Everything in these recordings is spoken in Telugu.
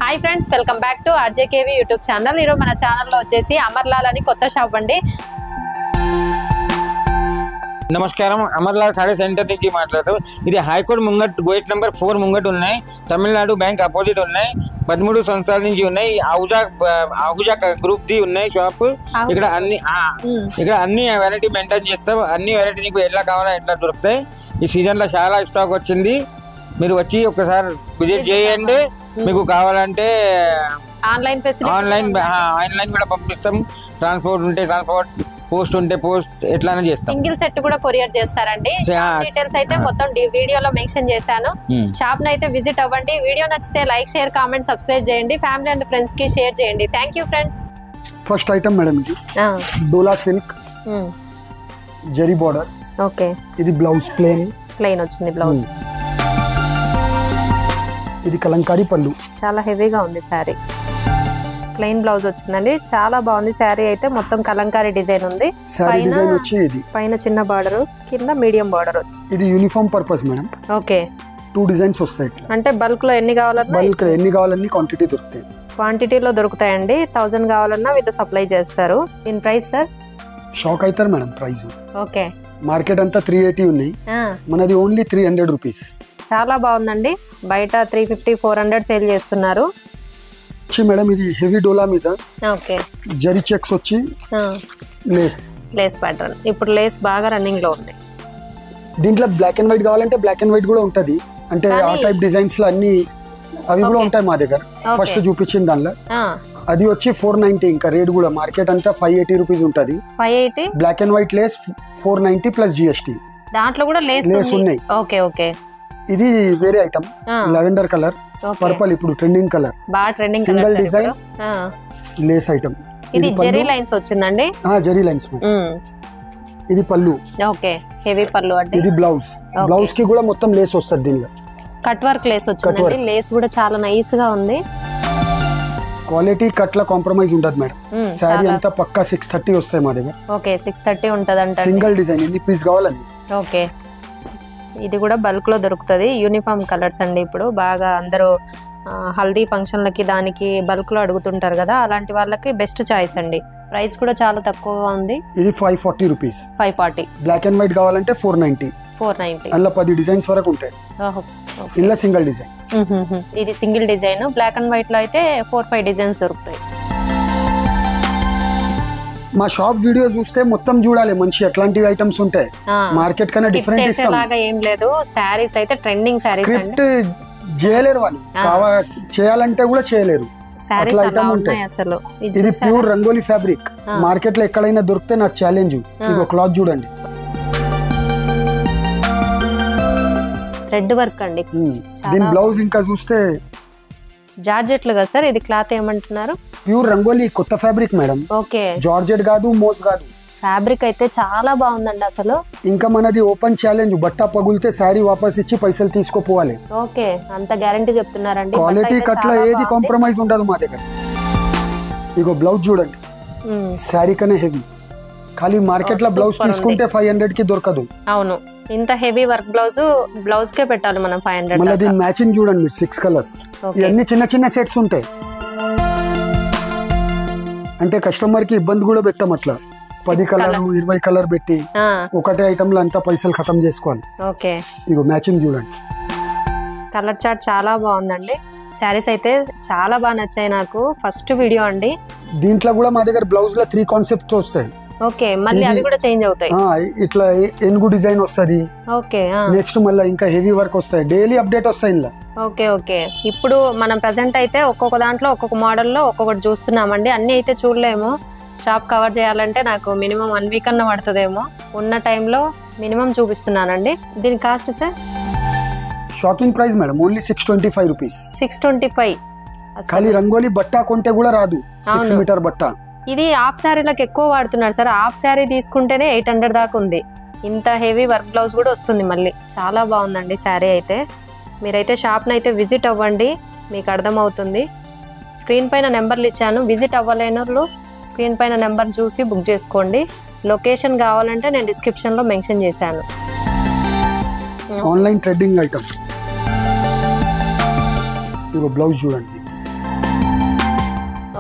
Hi friends, welcome back to RJKV YouTube channel. ఈరోజు మన ఛానల్లో వచ్చేసి అమర్లాల్ అని కొత్త షాప్ అండి. నమస్కారం, అమర్లాల్ సారీ సెంటర్ నుంచి మాట్లాడతాం. ఇది హైకోర్టు ముంగట్ గేట్ నెంబర్ 4 ముంగట్ ఉన్నాయి. తమిళనాడు బ్యాంక్ అపోజిట్ ఉన్నాయి. 13 సంవత్సరాల నుంచి ఉన్నాయి. ఆహుజా గ్రూప్ ది ఉన్నాయి షాప్. ఇక్కడ అన్ని వెరైటీ మెయింటైన్ చేస్తాం. అన్ని వెరైటీ నీకు ఎట్లా కావాలో ఎట్లా దొరుకుతాయి. ఈ సీజన్ లో చాలా స్టాక్ వచ్చింది. మీరు వచ్చి ఒకసారి విజిట్ చేయండి. మీకు కావాలంటే ఆన్లైన్ కూడా పంపిస్తాం. ట్రాన్స్పోర్ట్ ఉంటే ట్రాన్స్పోర్ట్, పోస్ట్ ఉంటే పోస్ట్, ఎట్లానే చేస్తాం. సింగిల్ సెట్ కూడా కొరియర్ చేస్తారండి. డీటెయిల్స్ అయితే మొత్తం వీడియోలో మెన్షన్ చేశాను. షాప్ నైతే విజిట్ అవ్వండి. వీడియో నచ్చితే లైక్, షేర్, కామెంట్, సబ్స్క్రైబ్ చేయండి. ఫ్యామిలీ అండ్ ఫ్రెండ్స్ కి షేర్ చేయండి. Thank you friends. First item madam ఇది Dola silk zari border. Okay, ఇది బ్లౌజ్ ప్లెయిన్ వచ్చింది. బ్లౌజ్ ఇది కలంకారీ పళ్ళు. చాలా హెవీగా ఉంది శారీ. ప్లెయిన్ బ్లౌజ్ వచ్చిందండి. చాలా బాగుంది శారీ అయితే. మొత్తం కలంకారీ డిజైన్ ఉంది. శారీ డిజైన్ వచ్చి ఇది పైన చిన్న బార్డర్, కింద మీడియం బార్డర్. ఇది uniform purpose madam. Okay, 2 designs వస్తాయి. అంటే బల్క్ లో ఎన్ని కావాలన్నా క్వాంటిటీ దొరుకుతాయి. క్వాంటిటీలో దొరుకుతాయండి. 1000 కావాలన్నా వీళ్ళు సప్లై చేస్తారు. దీని ప్రైస్ సార్? షాక్ అవుతారు మేడం ప్రైస్. ఓకే, మార్కెట్ అంతా 380 ఉన్నాయి, మనది ఓన్లీ 300 రూపీస్. చాలా బాగుందండి. బయట 350, 400 సేల్ చేస్తున్నారు. మేడం ఇది హెవీ డోలా మీద ఓకే జరీ చెక్స్ వచ్చి లేస్ ప్యాటర్న్. ఇప్పుడు లేస్ బాగా రన్నింగ్ లో ఉంది. దీంట్లో బ్లాక్ అండ్ వైట్ కావాలంటే బ్లాక్ అండ్ వైట్ కూడా ఉంటది. అంటే ఆ టైప్ డిజైన్స్ లో అన్ని అవి కూడా ఉంటాయి మా దగ్గర. ఫస్ట్ చూపించిన దానిలో అది వచ్చి 490. ఇంకా రేట్ కూడా మార్కెట్ అంతా 580 రూపీస్ ఉంటది. 580 black and white lace 490 plus GST. దాంట్లో కూడా లేస్ ఉన్నాయి. Okay okay. ఇది వేరే ఐటమ్, లెవెండర్ కలర్, పర్పల్ ఇప్పుడు ట్రెండింగ్ కలర్. బాగా trending colour. Single design lace item. ఇది జెరీ లైన్స్ వచ్చిందండి. జెరీ లైన్స్. ఇది పళ్ళు. ఓకే, హెవీ పళ్ళు. అంటే ఇది బ్లౌజ్. బ్లౌజ్ కి కూడా మొత్తం లేస్ వస్తుంది. దీనిలో కట్ వర్క్ లేస్ వచ్చిందండి. లేస్ కూడా చాలా నైస్ గా ఉంది. క్వాలిటీ కట్ల కాంప్రమైజ్ ఉండదు మేడం. శారీ అంతా పక్కా 630 వస్తాయి మా దగ్గర. ఓకే, 630 ఉంటదంట. సింగిల్ డిజైన్ ఎన్ని పీస్ కావాలండి. ఓకే, ఇది కూడా బల్క్ లో దొరుకుతుంది. యూనిఫామ్ కలర్స్ అండి. ఇప్పుడు బాగా అందరూ హల్దీ ఫంక్షన్లకి దానికి బల్క్ లో అడుగుతుంటారు కదా, అలాంటి వాళ్ళకి బెస్ట్ చాయిస్ అండి. ప్రైస్ కూడా చాలా తక్కువగా ఉంది. ఇది 540 రూపీస్. 540. బ్లాక్ అండ్ వైట్ కావాలంటే 490. అందులో 10 డిజైన్స్ వరకు ఉంటాయి. ఇలా సింగిల్ డిజైన్. ఇది single design. Black and white లో అయితే 4-5 డిజైన్స్ దొరుకుతాయి. మా షాప్ వీడియో చూస్తే మొత్తం చూడాలి. మంచి ఎట్లాంటి ఐటమ్స్ ఉంటాయి. మార్కెట్ కన్నా డిఫరెంట్ ఇస్తాం. ఏం లేదు. సారీస్ అయితే ట్రెండింగ్ సారీస్ అండి. చేయలేరు వాళ్ళు. చేయాలంటే కూడా చేయలేరు. అట్లా ఐటమ్ ఉంటాయి అసలు. ఇది ప్యూర్ రంగోలీ ఫ్యాబ్రిక్. మార్కెట్ లో ఎక్కడైనా దొరికితే నాకు ఛాలెంజ్. ఇగో క్లాత్ చూడండి. థ్రెడ్ వర్క్ అండి. దీని బ్లౌజ్ ఇంకా చూస్తే జార్జెట్ కదా సార్. ఇది క్లాత్ ఏమంటున్నారు? ప్యూర్ రంగోలీ కొత్త ఫ్యాబ్రిక్ మేడం. ఓకే, జార్జెట్ కాదు, మోస్ కాదు. ఫ్యాబ్రిక్ అయితే చాలా బాగుందండి అసలు. ఇంకా మనది ఓపెన్ ఛాలెంజ్. బట్ట పగులితే శారీ వాపస్ ఇచ్చి పైసలు తీసుకోపోవాలి. ఓకే, అంత గ్యారంటీ చెప్తున్నారండి. క్వాలిటీ కట్ల ఏది కాంప్రమైజ్ ఉండదు మా దగ్గర. ఇగో బ్లౌజ్ చూడండి. శారీ కన్నా హెవీ. ఖాళీ మార్కెట్ లో బ్లౌజ్ తీసుకుంటే 500 కి దొరకదు. అవును, ఇంత హెవీ వర్క్ బ్లౌజ్ కే పెట్టాలి మనం 500. మళ్ళీ దీని మ్యాచింగ్ చూడండి మీరు. 6 కలర్స్. ఇవన్నీ చిన్న చిన్న సెట్స్ ఉంటాయి. అంటే కస్టమర్ కి ఇబ్బంది కూడా పెట్టాం. అట్లా 10 కలర్ 20 కలర్ పెట్టి ఒకటే ఐటమ్ లో అంతా పైసలు ఖతం చేసుకోవాలి. ఓకే, ఇగో మ్యాచింగ్ చూడండి. కలర్ చార్ట్ చాలా బాగుందండి. శారీస్ అయితే చాలా బాగా నచ్చాయి నాకు. ఫస్ట్ వీడియో అండి. దీంట్లో కూడా మా దగ్గర బ్లౌజ్ లో 3 కాన్సెప్ట్స్ వస్తాయి. ఓకే, మళ్ళీ అవి కూడా చేంజ్ అవుతాయి. ఇట్లా ఎనుగు డిజైన్ వస్తుంది. ఓకే, నెక్స్ట్ మళ్ళీ ఇంకా హెవీ వర్క్ వస్తాయి. డైలీ అప్డేట్ వస్తాయి ఇలా. Okay okay. ఇప్పుడు మనం ప్రెసెంట్ అయితే ఒక్కొక్క దాంట్లో ఒక్కొక్క మోడల్లో ఒక్కొక్కటి చూస్తున్నామండి. అన్ని అయితే చూడలేము. షాప్ కవర్ చేయాలంటే నాకు మినిమం 1 వీక్ అన్న పడుతుందేమో. ఉన్న టైంలో మినిమం చూపిస్తున్నానండి. దీని cost sir? Shocking price madam. Only 625 rupees. 625. ఖాళీ రంగోలీ బట్ట కొంటే కూడా రాదు. 6 మీటర్ బట్ట. ఇది హాఫ్ శారీలకు ఎక్కువ వాడుతున్నారు సార్. హాఫ్ శారీ తీసుకుంటేనే 800 దాకా ఉంది. ఇంత హెవీ వర్క్ బ్లౌజ్ కూడా వస్తుంది మళ్ళీ. చాలా బాగుందండి శారీ అయితే. మీరైతే షాప్ని అయితే విజిట్ అవ్వండి, మీకు అర్థమవుతుంది. స్క్రీన్ పైన నెంబర్లు ఇచ్చాను. విజిట్ అవ్వలేని వాళ్ళు స్క్రీన్ పైన నెంబర్ చూసి బుక్ చేసుకోండి. లొకేషన్ కావాలంటే నేను డిస్క్రిప్షన్లో మెన్షన్ చేశాను. Online trending item. ఇగో బ్లౌజ్ చూడండి.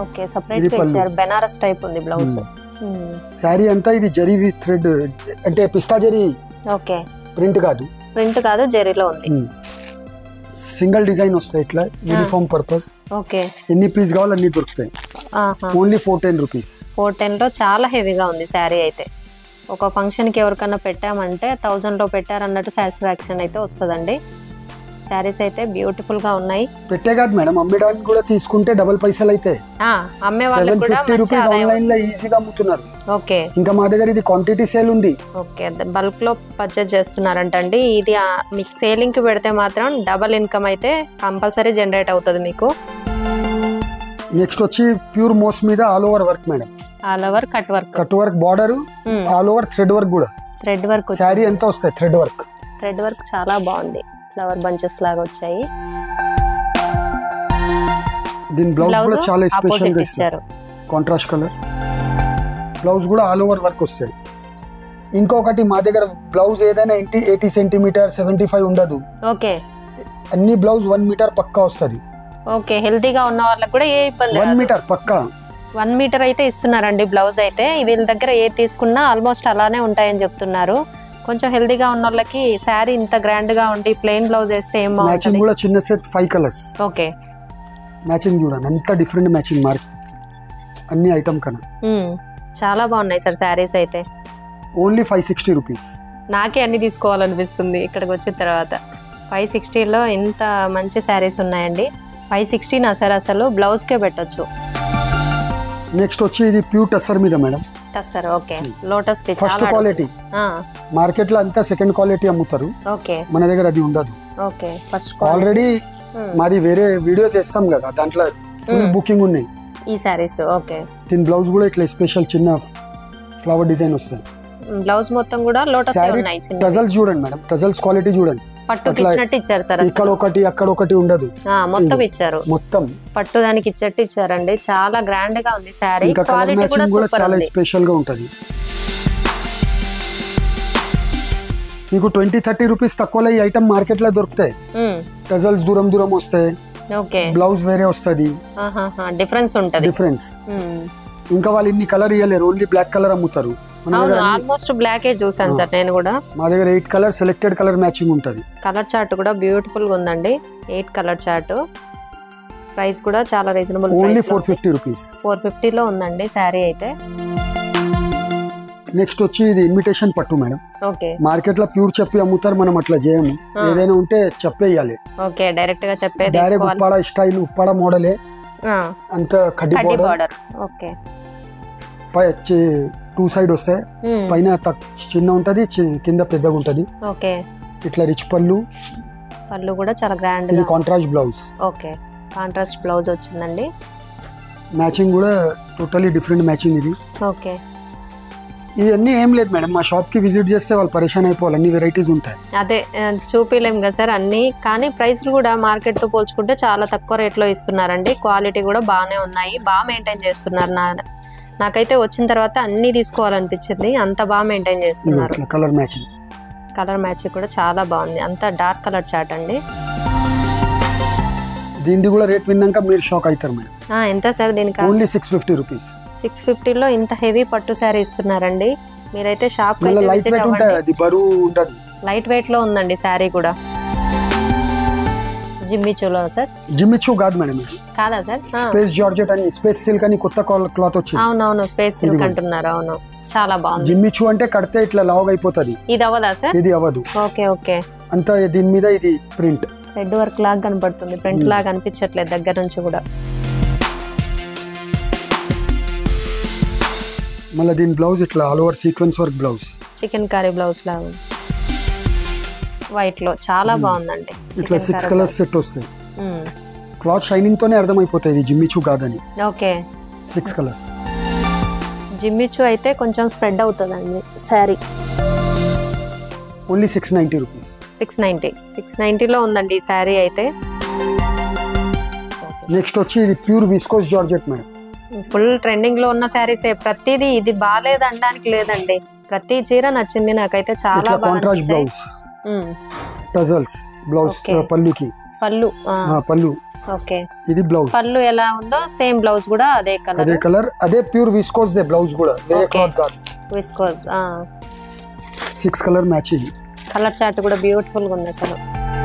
ఓకే సెపరేట్ గా ఇచ్చారు. బెనారస్ టైప్ ఉంది బ్లౌజ్. శారీ అంతా ఇది జరీ విత్ థ్రెడ్, అంటే పిస్తా జరీ. ఓకే ప్రింట్ కాదు, ప్రింట్ కాదు, జరీలో ఉంది. సింగిల్ డిజైన్ వస్తాయి ఇట్లా యూనిఫామ్ పర్పస్. ఓకే ఎన్ని పీస్ కావాలి అన్ని దొరుకుతాయి. Only 410 rupees. 410 లో చాలా హెవీగా ఉంది శారీ అయితే. ఒక ఫంక్షన్ కి ఎవరికన్నా పెట్టామంటే 1000 లో పెట్టారన్నట్టు సాటిస్ఫాక్షన్ అయితే వస్తుందండి. శారీస్ అయితే బ్యూటిఫుల్ గా ఉన్నాయి. పెట్టే కాదు మేడం, అమ్మడానికి కూడా తీసుకుంటే డబుల్ పైసలు అయితే. అమ్మే వాళ్ళకి కూడా 750 రూపీస్ ఆన్లైన్ లో ఈజీగా అమ్ముతున్నారు. ఓకే ఇంకా మా దగ్గర ఇది క్వాంటిటీ సేల్ ఉంది. ఓకే బల్క్ లో పర్చేస్ చేస్తున్నారంటండి. ఇది మీకు సేలింగ్ కి పెడితే మాత్రం డబుల్ ఇన్కమ్ అయితే కంపల్సరీ జనరేట్ అవుతుంది మీకు. నెక్స్ట్ వచ్చి ప్యూర్ మోస్ మీద all over work madam. All over cut work border, all over thread work కూడా. థ్రెడ్ వర్క్ శారీ ఎంత వస్తాయి థ్రెడ్ వర్క్. థ్రెడ్ వర్క్ చాలా బాగుంది. ఫ్లవర్ బంచెస్ లాగా వచ్చాయి. దీని బ్లౌజ్ కూడా చాలా స్పెషల్ గా ఇచ్చారు. కాంట్రాస్ట్ కలర్ బ్లౌజ్ కూడా ఆల్ ఓవర్ వర్క్ వస్తాయి. ఇంకొకటి మా దగ్గర బ్లౌజ్ ఏదైనా 80 సెంటీమీటర్ 75 ఉండదు. ఓకే అన్ని బ్లౌజ్ 1 మీటర్ పక్కా వస్తుంది. ఓకే హెల్తీగా ఉన్న వాళ్ళకి కూడా ఏ ఇబ్బంది 1 మీటర్ పక్కా 1 మీటర్ అయితే ఇస్తున్నారండి బ్లౌజ్ అయితే. వీళ్ళ దగ్గర ఏ తీసుకున్నా ఆల్మోస్ట్ అలానే ఉంటాయని చెప్తున్నారు. కొంచెం హెల్తీగా ఉన్న వాళ్ళకి శారీ ఇంత గ్రాండ్ గా ఉండి ప్లెయిన్ బ్లౌజ్ వేస్తే ఏం బాగుంటుంది. మ్యాచింగ్ కూడా చిన్న సెట్ 5 కలర్స్. ఓకే మ్యాచింగ్ చూడండి ఎంత డిఫరెంట్ మ్యాచింగ్ మార్క్ అన్ని ఐటమ్ కన్నా. చాలా బాగున్నాయి సార్ శారీస్ అయితే. Only 560 rupees. నాకే అన్ని తీసుకోవాలనిపిస్తుంది ఇక్కడికి వచ్చిన తర్వాత. 560లో ఇంత మంచి శారీస్ ఉన్నాయండి. 560 నా సార్ అసలు బ్లౌజ్ కే పెట్టొచ్చు. నెక్స్ట్ వచ్చి ఇది ప్యూర్ టస్సర్ మీద మేడం. టస్సర్ ఓకే లోటస్ ది ఫస్ట్ క్వాలిటీ. మార్కెట్ లో అంతా సెకండ్ క్వాలిటీ అమ్ముతారు. ఓకే మన దగ్గర అది ఉండదు. ఓకే ఫస్ట్ ఆల్రెడీ మాది వేరే వీడియోస్ చేస్తాం కదా, దాంట్లో ఫుల్ బుకింగ్ ఉన్నాయి ఈ శారీస్. ఓకే దీని బ్లౌజ్ కూడా ఇట్లా స్పెషల్ చిన్న ఫ్లవర్ డిజైన్ వస్తాయి. బ్లౌజ్ మొత్తం కూడా లోటస్ ఉన్నాయి. టజల్స్ చూడండి మేడం, టజల్స్ క్వాలిటీ చూడండి. పట్టుకి ఇచ్చినట్టు ఇచ్చారు సార్. ఇక్కడ ఒకటి అక్కడ ఒకటి ఉండదు, మొత్తం ఇచ్చారు. మొత్తం పట్టు దానికి ఇచ్చట్టు ఇచ్చారండి. చాలా గ్రాండ్ గా ఉంది శారీ. ఇంకా కలర్ మ్యాచింగ్ కూడా చాలా స్పెషల్ గా ఉంటది. మీకు 20-30 రూపీస్ తక్కువలో ఈ ఐటమ్ మార్కెట్ లో దొరుకుతాయి. టజల్స్ దూరం దూరం వస్తాయి. ఓకే బ్లౌజ్ వేరే వస్తది. డిఫరెన్స్ ఉంటది. డిఫరెన్స్. ఇంకా వాళ్ళు ఇన్ని కలర్ ఇయ్యలేరు, ఓన్లీ బ్లాక్ కలర్ అమ్ముతారు. ఆల్మోస్ట్ బ్లాకే చూసాను సార్ నేను కూడా. మా దగ్గర 8 కలర్ సెలెక్టెడ్ కలర్ మ్యాచింగ్ ఉంటది. కలర్ చార్ట్ కూడా బ్యూటిఫుల్ గా ఉందండి. 8 కలర్ చార్ట్. ప్రైస్ కూడా చాలా రీజనబుల్. Only 450 rupees. 450 లో ఉందండి శారీ అయితే. నెక్స్ట్ వచ్చి ఇది ఇన్విటేషన్ పట్టు మేడం. ఓకే మార్కెట్ లో ప్యూర్ చెప్పి అమ్ముతారు, మనం అట్లా చేయము. ఏదైనా ఉంటే చెప్పేయాలి. ఓకే డైరెక్ట్ గా చెప్పేది. డైరెక్ట్ ఉప్పాడ స్టైల్, ఉప్పాడ మోడలే అంత కడ్డీ బోర్డర్. ఓకే పై 2 సైడ్ వస్తాయి. పైన చిన్న ఉంటది, కింద పెద్దగా ఉంటది. ఓకే ఇట్లా రిచ్ పళ్ళు కూడా చాలా గ్రాండ్. ఇది contrast blouse. Okay contrast blouse వచ్చిందండి. మ్యాచింగ్ కూడా టోటలీ డిఫరెంట్ మ్యాచింగ్ ఇది. ఓకే ఇవన్నీ ఏం లేదు మేడం, మా షాప్ కి విజిట్ చేస్తే వాళ్ళు పరేషాన్ అయిపోవాలి, అన్ని వెరైటీస్ ఉంటాయి. అదే చూపిలేం కదా సార్ అన్ని, కానీ ప్రైస్లు కూడా మార్కెట్ తో పోల్చుకుంటే చాలా తక్కువ రేట్లో ఇస్తున్నారండి. క్వాలిటీ కూడా బాగానే ఉన్నాయి, బాగా మెయింటైన్ చేస్తున్నారు. నాకైతే వచ్చిన తర్వాత అన్ని తీసుకోవాలనిపించింది, అంత బాగా మెయింటైన్ చేస్తున్నారు. కలర్ మ్యాచింగ్ కూడా చాలా బాగుంది. అంత డార్క్ కలర్ చార్ట్ అండి. దీనిది కూడా రేట్ విన్నాక మీరు షాక్ అవుతారు మేడం. ఎంత సార్ దీనికి? Only 650 rupees. 650లో ఇంత హెవీ పట్టు శారీ ఇస్తున్నారండి. మీరైతే షాప్ లైట్ వెయిట్ లో ఉందండి శారీ కూడా. జిమ్మిచూలో సార్? జిమ్మిచూ కాదు మేడం, కాదా సార్? స్పేస్ జార్జెట్ అని, స్పేస్ సిల్క్ అని కొత్త క్లాత్ వచ్చింది. అవునవును స్పేస్ సిల్క్ అంటున్నారు. అవును చాలా బాగుంది. జిమ్మిచూ అంటే కడితే ఇట్లా లావుగా అయిపోతుంది. ఇది అవ్వదా సార్? ఇది అవ్వదు. Okay okay. అంతా దీని మీద ఇది ప్రింట్ థ్రెడ్ వర్క్ లాగా కనపడుతుంది, ప్రింట్ లాగా అనిపించట్లేదు దగ్గర నుంచి కూడా. మళ్ళీ దీని బ్లౌజ్ ఇట్లా all over sequence work blouse, chicken curry blouse లాగా వైట్ లో చాలా బాగుందండి. ఇట్లా 6 కలర్స్ సెట్ వస్తాయి. క్లాత్ షైనింగ్ తోనే అర్థమైపోతాయి ఇది జిమ్మిచూ కాదని. Okay 6 colours. జిమ్మిచూ అయితే కొంచెం స్ప్రెడ్ అవుతుందండి శారీ. Only 690 rupees. 690లో ఉందండి ఈ శారీ అయితే. నెక్స్ట్ వచ్చి ఇది pure viscose georgette madam. Full trending లో ఉన్న శారీసే. ప్రతిదీ ఇది బాగాలేదు అనడానికి లేదండి, ప్రతి చీర నచ్చింది నాకైతే చాలా బాగా. కాంట్రాస్ట్ బ్లౌజ్, టజల్స్ బ్లౌజ్ పళ్ళుకి పళ్ళు పళ్ళు. ఓకే. ఇది బ్లౌజ్. పళ్ళు ఎలా ఉందో సేమ్ బ్లౌజ్ కూడా అదే కలర్ అదే ప్యూర్ విస్కోస్ దే బ్లౌజ్ కూడా వేరే క్లాత్ కాదు. Viscose 6 colour matching. Colour chart కూడా బ్యూటిఫుల్ గా ఉంది అసలు.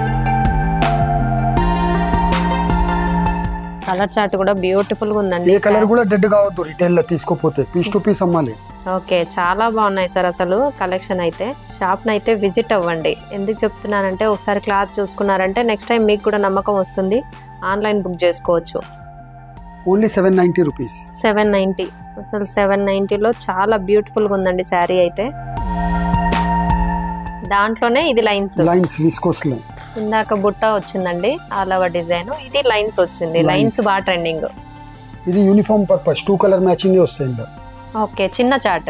కలర్ చార్ట్ కూడా బ్యూటిఫుల్ గా ఉందండి. ఏ కలర్ కూడా డెడ్ కావద్దు రిటైల్ లో తీసుకోపోతే పీస్ టు పీస్ అమ్మాలి. ఓకే, చాలా బాగున్నాయి సార్ అసలు కలెక్షన్ అయితే. షాప్ నైతే విజిట్ అవ్వండి. ఎందుకు చెప్తున్నానంటే ఒకసారి క్లాత్ చూసుకున్నారంటే నెక్స్ట్ టైం మీకు కూడా నమ్మకం వస్తుంది. ఆన్లైన్ బుక్ చేసుకోవచ్చు. Only 790 rupees. 790 అసలు 790లో చాలా బ్యూటిఫుల్ గా ఉందండి శారీ అయితే. దాంట్లోనే ఇది లైన్స్ విస్కోస్ లో. ఇందాక బుట్ట వచ్చిందండి ఆల్ ఓవర్ డిజైన్, ఇది లైన్స్ వచ్చింది. లైన్స్ బాగా ట్రెండింగ్. ఇది యూనిఫామ్ పర్పస్ 2 కలర్ మ్యాచింగ్ వస్తుంది. ఓకే, చిన్న చార్ట్.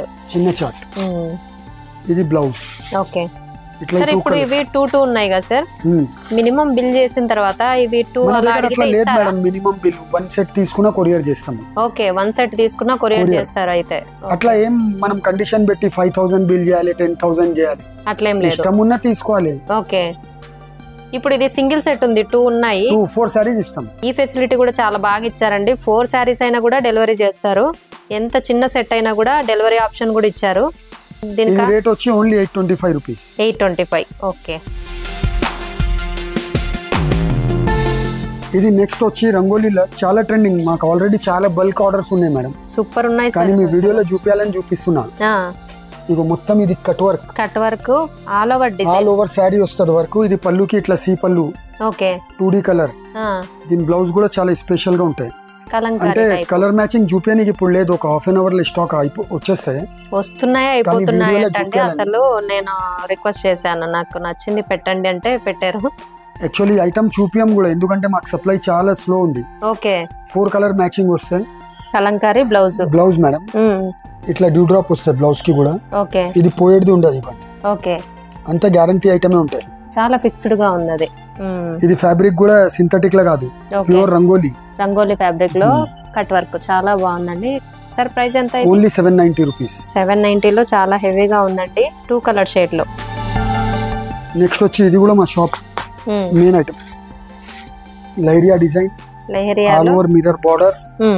ఇది బ్లౌజ్. ఓకే సార్, ఇప్పుడు ఇవి 2 ఉన్నాయి కదా సార్, మినిమం బిల్ చేసిన తర్వాత ఇవి 2 అలా అడిగితే ఇస్తారా? మినిమం బిల్ 1 సెట్ తీసుకున్నా కొరియర్ చేస్తాం. ఓకే, 1 సెట్ తీసుకున్నా కొరియర్ చేస్తారు అయితే. అట్లా ఏం మనం కండిషన్ పెట్టి 5000 బిల్ చేయాలి 10,000 చేయాలి అట్లేం లేదు, ఇష్టం ఉన్న తీసుకోవాలి. ఓకే. ఇప్పుడు ఇది సింగిల్ సెట్ ఉంది, 2 ఉన్నాయి, 4 సారీస్ ఇస్తాం. ఈ ఫెసిలిటీ కూడా చాలా బాగా ఇచ్చారండి. 4 సారీస్ అయినా కూడా డెలివరీ చేస్తారు. ఎంత చిన్న సెట్ అయినా కూడా డెలివరీ ఆప్షన్ కూడా ఇచ్చారు. దీని రేట్ వచ్చి ఓన్లీ 825 రూపీస్. 825. ఓకే. ఇది నెక్స్ట్ వచ్చి రంగోలీలో చాలా ట్రెండింగ్. మాకు ఆల్రెడీ చాలా బల్క్ ఆర్డర్స్ ఉన్నాయి మేడం. సూపర్ ఉన్నాయి కానీ మీ వీడియోలో చూపించాలని చూపిస్తున్నాను. ఇగో మొత్తం ఇది cut work all over design, all over sari వస్తుంది వర్క్. ఇది పళ్ళుకి ఇట్లా సీ పళ్ళు. Okay, 2D colour. దీని బ్లౌజ్ కూడా చాలా స్పెషల్ గా ఉంటాయి. అంటే కలర్ మ్యాచింగ్ చూపించడానికి ఇప్పుడు లేదు, ఒక హాఫ్ అన్ అవర్ లో స్టాక్ వస్తున్నాయి అంటే అసలు నేను రిక్వెస్ట్ చేశాను, నాకు నచ్చింది పెట్టండి అంటే పెట్టారు. యాక్చువల్లీ ఐటమ్ చూపియం కూడా, ఎందుకంటే మాకు సప్లై చాలా స్లో ఉంది. ఓకే, 4 కలర్ మ్యాచింగ్ వస్తాయి. Kalamkari blouse madam. ఇట్లా డ్యూ డ్రాప్ వస్తాయి బ్లౌజ్ కి కూడా. ఓకే, ఇది పోయేది ఉండదు ఇవ్వండి. ఓకే, అంత గ్యారంటీ ఐటమే ఉంటాయి. చాలా ఫిక్స్డ్ గా ఉంది అది. ఇది ఫ్యాబ్రిక్ కూడా సింథటిక్ లా కాదు, ప్యూర్ రంగోలీ ఫ్యాబ్రిక్ లో కట్ వర్క్ చాలా బాగుందండి. సార్ ప్రైస్ ఎంత? Only 790 rupees. 790లో చాలా హెవీగా ఉందండి, 2 కలర్ షేడ్ లో. నెక్స్ట్ వచ్చి ఇది కూడా మా shop main item, Leheriya design, all over mirror border.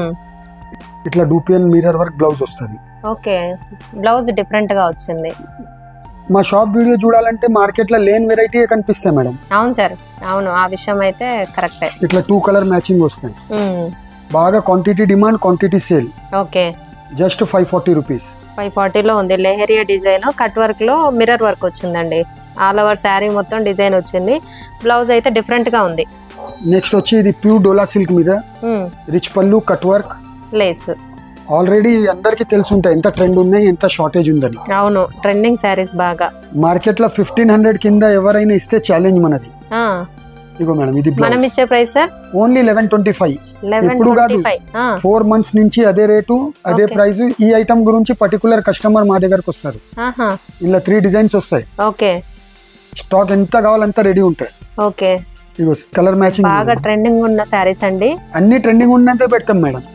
ఇట్లా డూపియన్ మిర్రర్ వర్క్ బ్లౌజ్ వస్తుంది. ఓకే, బ్లౌజ్ డిఫరెంట్ గా వచ్చింది. మా షాప్ వీడియో చూడాలంటే మార్కెట్ లో లేని వెరైటీ కనిపిస్తాయి మేడం. అవును సార్, అవును, ఆ విషయం అయితే కరెక్టే. ఇట్లా 2 కలర్ మ్యాచింగ్ వస్తాయి. బాగా quantity demand, quantity sale. Okay, just 540 rupees. 540లో ఉంది. లెహరియా డిజైన్ కట్ వర్క్ లో మిర్రర్ వర్క్ వచ్చిందండి. ఆల్ ఓవర్ శారీ మొత్తం డిజైన్ వచ్చింది. బ్లౌజ్ అయితే డిఫరెంట్ గా ఉంది. నెక్స్ట్ వచ్చి ఇది ప్యూర్ డోలా సిల్క్ మీద రిచ్ పళ్ళు, కట్ వర్క్, లేస్. ఆల్రెడీ అందరికి తెలిసి ఉంటాయి ఎంత ట్రెండ్ ఉన్నాయి, ఎంత షార్టేజ్ ఉందని. అవును, ట్రెండింగ్ శారీస్ బాగా. మార్కెట్ లో 1500 కింద ఎవరైనా ఇస్తే ఛాలెంజ్ మనది. ఇగో మేడం, ఇది మనం ఇచ్చే ప్రైస్ సార్ ఓన్లీ 1125. ఇప్పుడు కాదు, 4 మంత్స్ నుంచి అదే రేటు, అదే ప్రైస్. ఈ ఐటమ్ గురించి పర్టికులర్ కస్టమర్ మా దగ్గరకు వస్తారు. ఇలా 3 డిజైన్స్ వస్తాయి. ఓకే, స్టాక్ ఎంత కావాలంత రెడీ ఉంటాయి. ఓకే, ఇగో కలర్ మ్యాచింగ్ బాగా ట్రెండింగ్ ఉన్న శారీస్ అండి. అన్ని ట్రెండింగ్ ఉన్నంతే పెడతాం మేడం.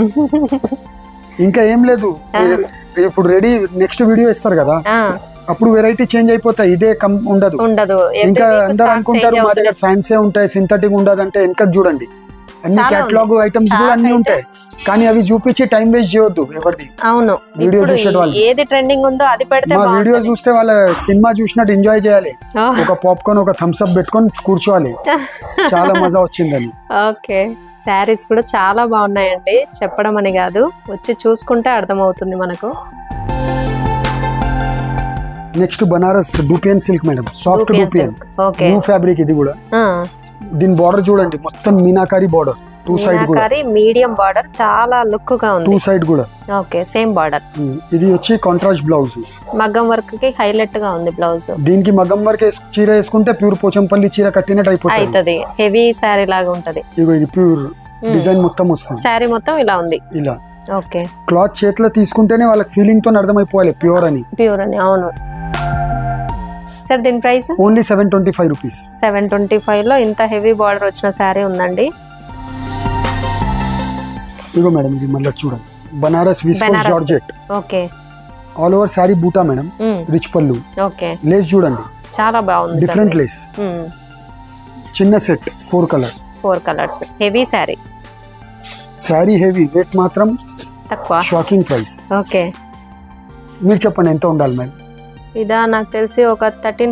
ఇంకా ఏం లేదు, ఇప్పుడు రెడీ నెక్స్ట్ వీడియో ఇస్తారు కదా, అప్పుడు వెరైటీ చేంజ్ అయిపోతాయి. ఇదే ఉండదు. ఇంకా అందరు అనుకుంటారు మా దగ్గర ఫ్యాన్సీ ఉంటాయి, సింథటిక్ ఉండదు అంటే వెనకకు చూడండి, అన్ని కేటలాగ్ ఐటమ్స్ కూడా అన్ని ఉంటాయి. కానీ అవి చూపించి టైం వేస్ట్ చేయొద్దు ఎవరిది. అవును, వీడియో చూసే వాళ్ళు ఏది ట్రెండింగ్ ఉందో అది పెడితే మా వీడియో చూస్తే వాళ్ళ సినిమా చూసినట్టు ఎంజాయ్ చేయాలి. ఒక పాప్కార్న్, ఒక థమ్స్ అప్ పెట్టుకొని కూర్చోవాలి, చాలా మజా వచ్చిందని. ఓకే, శారీస్ కూడా చాలా బాగున్నాయండి, చెప్పడం అని కాదు, వచ్చి చూసుకుంటే అర్థమవుతుంది మనకు. Next Banaras dupion silk madam, soft dupion, new fabric. ఇది కూడా దీని బార్డర్ చూడండి, మొత్తం మీనాకారి బార్డర్, 2 సైడ్ కూడా మీడియం బార్డర్, చాలా లుక్ గా ఉంది. 2 సైడ్ కూడా ఓకే, సేమ్ బార్డర్. ఇది వచ్చి కాంట్రాస్ట్ బ్లౌజ్, మగ్గం వర్క్ కి హైలైట్ గా ఉంది బ్లౌజ్. దీనికి మగ్గం వర్క్ చీర వేసుకుంటే ప్యూర్ పోచంపల్లి చీర కట్టినట్టు అయిపోతుంది, హెవీ శారీ లాగా ఉంటది. ఇగో ఇది ప్యూర్ డిజైన్ మొత్తం వస్తుంది, శారీ మొత్తం ఇలా ఉంది. ఇలా ఓకే, క్లాత్ చేతిలో తీసుకుంటేనే వాళ్ళకి ఫీలింగ్ తో అర్థమైపోవాలి ప్యూర్ అని. అవును సార్. దీని ప్రైస్ ఓన్లీ 725 రూపీస్. 725లో ఇంత హెవీ బార్డర్ వచ్చిన శారీ ఉందండి. ఇగో మేడం, ఇది మళ్ళీ చూడండి, బనారస్ విస్కోస్ జార్జెట్. ఓకే, ఆల్ ఓవర్ శారీ బూటా మేడం, రిచ్ పళ్ళు. ఓకే, లేస్ చూడండి చాలా బాగుంది, డిఫరెంట్ లేస్. చిన్న set 4 colour 4 colours heavy sari. Sari heavy, rate మాత్రం తక్కువ. Shocking price. ఓకే, మీరు చెప్పండి ఎంత ఉండాలి మేడం? ఇదా నాకు తెలిసి ఒక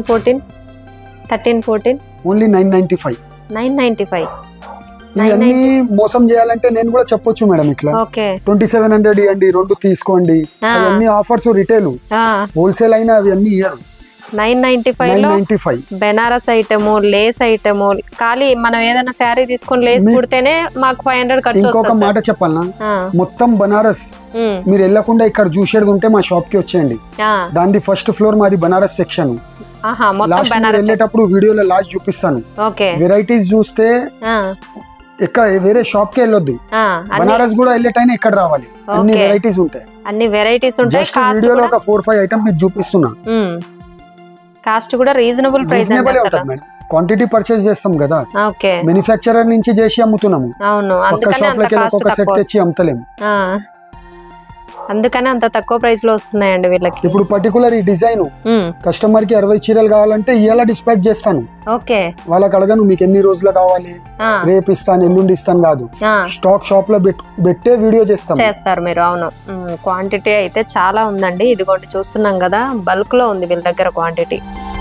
13-14 ఓన్లీ 995. 995. ఇవన్నీ మోసం చేయాలంటే నేను కూడా చెప్పొచ్చు మేడం ఇట్లా. ఓకే, 2700 ఇవ్వండి, 2 తీసుకోండి. అవన్నీ ఆఫర్స్ రిటైల్, హోల్సేల్ అయినా అవి అన్ని ఇయ్యరు. 995 బెనారస్ ఐటము, లేస్ ఐటము. ఖాళీ మనం ఏదైనా శారీ తీసుకొని లేస్ కుడితేనే మాకు 500 ఖర్చు వస్తుంది. ఇంకొక మాట చెప్పాలనా, మొత్తం బనారస్ మీరు వెళ్ళకుండా ఇక్కడ చూసేది ఉంటే మా షాప్ కి వచ్చేయండి. దాని ఫస్ట్ ఫ్లోర్ మాది బనారస్ సెక్షన్. వెళ్ళేటప్పుడు వీడియోలో లాస్ట్ చూపిస్తాను. వెరైటీస్ చూస్తే ఇక్కడ వేరే షాప్ కి వెళ్ళొద్దు, బనారస్ కూడా వెళ్ళేటైనా ఇక్కడ రావాలి. అన్ని వెరైటీస్ ఉంటాయి. అన్ని వెరైటీస్ ఉంటాయి. వీడియోలో ఒక 4-5 ఐటమ్ మీకు చూపిస్తున్నా. కాస్ట్ కూడా రీజనబుల్ ప్రైస్ క్వాంటిటీ పర్చేస్ చేస్తాం కదా, మ్యానుఫ్యాక్చరర్ నుంచి చేసి అమ్ముతున్నాము. అవును, ఒక సెట్ తెచ్చి అమ్ముతలేము. అందుకనే అంత తక్కువ ప్రైస్ లో వస్తున్నాయండి వీళ్ళకి. ఇప్పుడు పర్టికులర్ ఈ డిజైన్ కస్టమర్ కి 60 చీరలు కావాలంటే ఇలా డిస్పాచ్ చేస్తాను. ఓకే, వాళ్ళకి అడగను మీకు ఎన్ని రోజులు కావాలి, రేపు ఇస్తాను ఎల్లుండి ఇస్తాను కాదు, స్టాక్ షాప్ లో పెట్టే వీడియో చేస్తారు మీరు. అవును, క్వాంటిటీ అయితే చాలా ఉందండి. ఇదిగోండి చూస్తున్నాం కదా, బల్క్ లో ఉంది వీళ్ళ దగ్గర క్వాంటిటీ.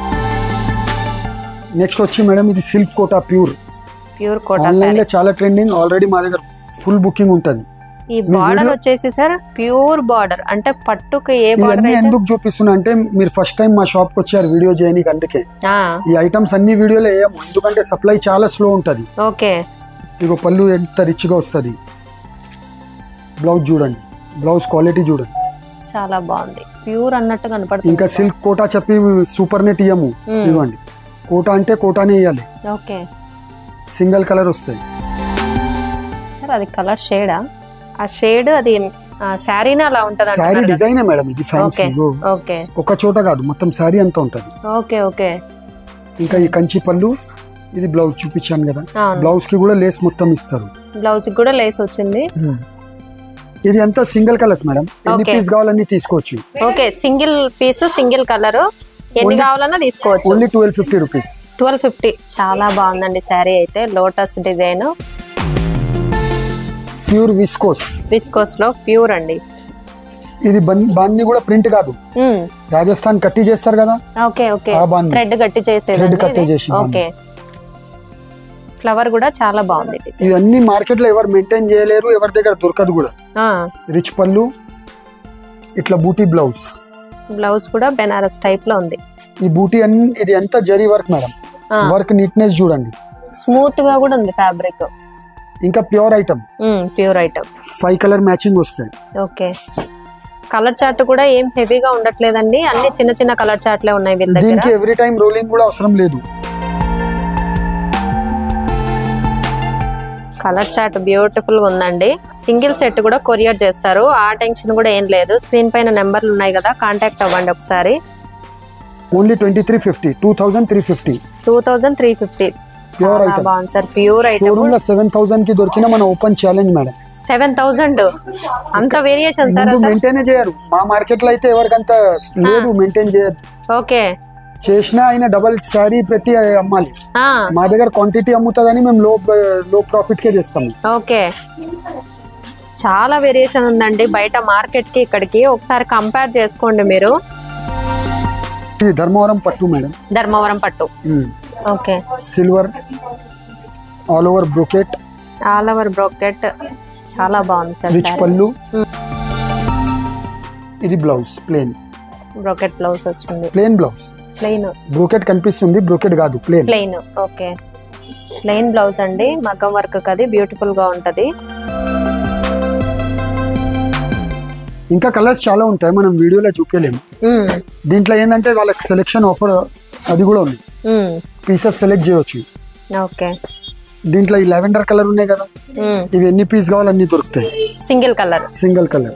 నెక్స్ట్ వచ్చి మేడం ఇది silk Kota pure Kota. Online లో చాలా ట్రెండింగ్, ఆల్రెడీ మా దగ్గర ఫుల్ బుకింగ్ ఉంటది. ఈ బార్డర్ వచ్చేసి సార్ ప్యూర్ బార్డర్, అంటే పట్టుకు ఏ బార్డర్ ఎందుకు చూపిస్తున్నా అంటే మీరు ఫస్ట్ టైం మా షాప్ కి వచ్చారు వీడియో చేయడానికి, అందుకే ఈ ఐటమ్స్ అన్ని వీడియోలో వేయము, ఎందుకంటే సప్లై చాలా స్లో ఉంటది. ఓకే, ఇగో పళ్ళు ఎంత రిచ్ గా వస్తుంది. బ్లౌజ్ చూడండి, బ్లౌజ్ క్వాలిటీ చూడండి, చాలా బాగుంది. ప్యూర్ అన్నట్టు కనపడుతుంది. ఇంకా సిల్క్ కోటా చెప్పి సూపర్ నెట్ ఇయ్యము. ఇవ్వండి, కోటా అంటే కోటానే ఇవ్వాలి. ఓకే, సింగిల్ కలర్ వస్తాయి సార్. అది కలర్ షేడా? ఆ షేడ్ అది శారీనా అలా ఉంటది? శారీ డిజైన్ మేడం ఇది, ఫ్యాన్సీ. ఓకే, ఒక చోట కాదు, మొత్తం శారీ అంతా ఉంటది. Okay okay. ఇంకా ఈ కంచి పళ్ళు, ఇది బ్లౌజ్ చూపించాను కదా, బ్లౌజ్ కి కూడా లేస్ మొత్తం ఇస్తారు. బ్లౌజ్ కి కూడా లేస్ వచ్చింది. ఇది అంతా సింగిల్ కలర్స్ మేడం, ఎన్ని పీస్ కావాలన్నీ తీసుకోవచ్చు. Okay, single piece single colour ఎన్ని కావాలన్నా తీసుకోవచ్చు. Only 1250 rupees. 1250. చాలా బాగుందండి శారీ అయితే. లోటస్ డిజైన్, ప్యూర్ విస్కోస్ లో ప్యూర్ అండి. ఇది బాంది కూడా ప్రింట్ కాదు, రాజస్థాన్ కట్టి చేస్తారు కదా. ఓకే ఓకే, థ్రెడ్ కట్టి చేసేది. ఓకే, ఫ్లవర్ కూడా చాలా బాగుంది. ఇవన్నీ మార్కెట్ లో ఎవరు మెయింటైన్ చేయలేరు, ఎవరి దగ్గర దొరకదు కూడా. రిచ్ పళ్ళు, ఇట్లా బూటీ బ్లౌజ్ కూడా బెనారస్ టైప్ లో ఉంది. ఈ బూటీ అన్ని ఇది ఎంత zari work madam, work neatness చూడండి, స్మూత్ గా కూడా ఉంది ఫ్యాబ్రిక్. ఇంకా ప్యూర్ ఐటమ్ 5 కలర్ మ్యాచింగ్ వస్తాయి. ఓకే, కలర్ చార్ట్ కూడా ఏం హెవీగా ఉండట్లేదండి, అన్ని చిన్న చిన్న కలర్ చార్ట్లే ఉన్నాయి వీళ్ళ దగ్గర. దీనికి ఎవ్రీ టైం రోలింగ్ కూడా అవసరం లేదు. కలర్ చార్ట్ బ్యూటిఫుల్ గా ఉందండి. సింగిల్ సెట్ కూడా కొరియర్ చేస్తారు, ఆ టెన్షన్ కూడా ఏం లేదు. స్క్రీన్ పైన నెంబర్లు ఉన్నాయి కదా, కాంటాక్ట్ అవ్వండి ఒకసారి. ఓన్లీ 2350, 2350. ప్యూర్ ఐటమ్ బాగుంది సార్, ప్యూర్ ఐటమ్. షోరూమ్ లో 7000 కి దొరికిన మన ఓపెన్ ఛాలెంజ్ మేడం. 7000 అంత వేరియేషన్ సార్? మెయింటైన్ చేయరు, మా మార్కెట్ లో అయితే ఎవరికంత లేదు, మెయింటైన్ చేయరు. ఓకే, చేసినా అయినా డబల్ శారీ పెట్టి అమ్మాలి. మా దగ్గర క్వాంటిటీ అమ్ముతుందని మేము లో ప్రాఫిట్ కే చేస్తాము. ఓకే, చాలా వేరియేషన్ ఉందండి బయట మార్కెట్ కి ఇక్కడికి, ఒకసారి కంపేర్ చేసుకోండి మీరు. ఇది ధర్మవరం పట్టు మేడం, ధర్మవరం పట్టు. Okay, silver all over brocade, చాలా బాగుంది సార్. రిచ్ పళ్ళు, ఇది బ్లౌజ్ ప్లేన్ బ్రోకెట్ బ్లౌజ్ వచ్చింది. ప్లేన్ బ్లౌజ్, బ్రోకెట్ కనిపిస్తుంది, బ్రోకెట్ కాదు, ప్లేన్. ఓకే, ప్లేన్ బ్లౌజ్ అండి, మగ్గం వర్క్ అది బ్యూటిఫుల్ గా ఉంటది. ఇంకా కలర్స్ చాలా ఉంటాయి, మనం వీడియోలో చూపించలేము. దీంట్లో ఏంటంటే వాళ్ళకి సెలెక్షన్ ఆఫర్ అది కూడా ఉంది, పీసెస్ సెలెక్ట్ చేయొచ్చు. ఓకే, దీంట్లో ఈ లావెండర్ కలర్ ఉన్నాయి కదా, ఇవి ఎన్ని పీస్ కావాలి అన్ని దొరుకుతాయి. Single colour.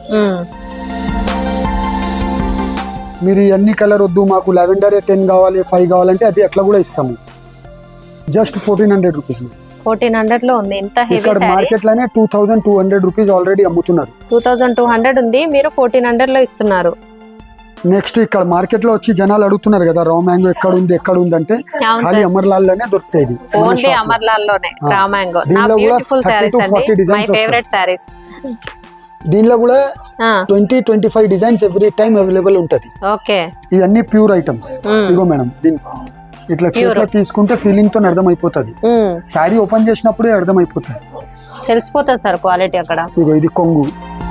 మీరు అన్ని కలర్ వద్దు, మాకు లావెండర్ 10 కావాలి, 5 కావాలంటే అది అట్లా కూడా ఇస్తాము. Just 1400 rupees. 1400 లో ఉంది. ఇంత హెవీ ఇక్కడ మార్కెట్ లోనే 2200 రూపీస్ ఆల్రెడీ అమ్ముతున్నారు. 2200 ఉంది, మీరు 1400 లో ఇస్తున్నారు. నెక్స్ట్ ఇక్కడ మార్కెట్ లో వచ్చి జనాలు అడుగుతున్నారు కదా రా మ్యాంగో ఎక్కడ ఉంది అంటే ఖాళీ అమర్లాల్ లోనే దొరుకుతాయి. ఓన్లీ అమర్లాల్ లోనే రా మ్యాంగో. దీనిలో కూడా 30 to 40 designs my favourite saris. దీనిలో కూడా 20-25 డిజైన్స్ ఎవ్రీ టైం అవైలబుల్ ఉంటది. ఓకే, ఇవన్నీ ప్యూర్ ఐటమ్స్. ఇగో మేడం దీని ఇట్లా చేతిలో తీసుకుంటే ఫీలింగ్ తో అర్థమైపోతుంది. శారీ ఓపెన్ చేసినప్పుడే అర్థమైపోతుంది, తెలిసిపోతుంది సార్ క్వాలిటీ అక్కడ. ఇగో ఇది కొంగు,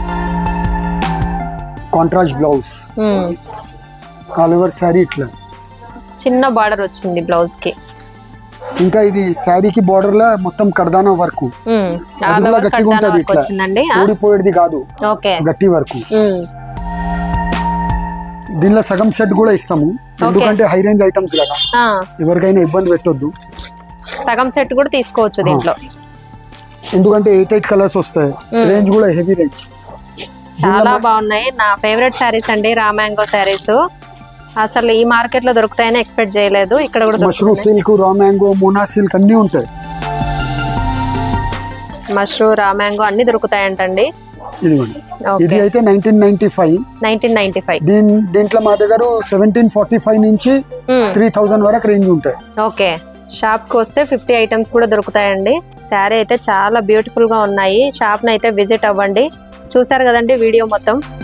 contrast blouse, all over sari ఇట్లా చిన్న బార్డర్ వచ్చింది బ్లౌజ్ కి. ఇంకా ఇది శారీకి బార్డర్ లా మొత్తం కర్దానా వర్క్, అది కూడా గట్టిగా ఉంటది. ఇట్లా ఊడిపోయేది కాదు, గట్టి వర్క్. దీనిలో సగం సెట్ కూడా ఇస్తాము, ఎందుకంటే హై రేంజ్ ఐటమ్స్ కదా, ఎవరికైనా ఇబ్బంది పెట్టొద్దు. సగం సెట్ కూడా తీసుకోవచ్చు దీంట్లో, ఎందుకంటే 8 కలర్స్ వస్తాయి. రేంజ్ కూడా హెవీ రేంజ్, చాలా బాగున్నాయి. నా ఫేవరెట్ శారీస్ అండి రా మ్యాంగో శారీస్. అసలు ఈ మార్కెట్ లో దొరుకుతాయని ఎక్స్పెక్ట్ చేయలేదు. ఇక్కడ కూడా mashru silk, raw mango, mona silk అన్ని ఉంటాయి. మష్రూ, రా మ్యాంగో అన్ని దొరుకుతాయంటండి. ఇది అయితే 1995. దీంట్లో మా దగ్గర 1745 నుంచి 3000 వరకు రేంజ్ ఉంటాయి. ఓకే, షాప్ కి వస్తే 50 ఐటమ్స్ కూడా దొరుకుతాయండి. శారీ అయితే చాలా బ్యూటిఫుల్ గా ఉన్నాయి. షాప్ ని అయితే విజిట్ అవ్వండి. చూసారు కదండి వీడియో మొత్తం.